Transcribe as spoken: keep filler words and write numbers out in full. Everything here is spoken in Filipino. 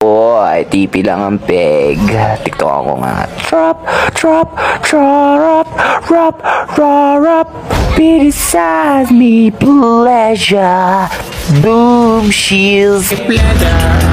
Boy, T P lang ang peg. TikTok ako nga. Drop, drop, drop, drop, drop, criticize me, pleasure. Boom, she's pleasure.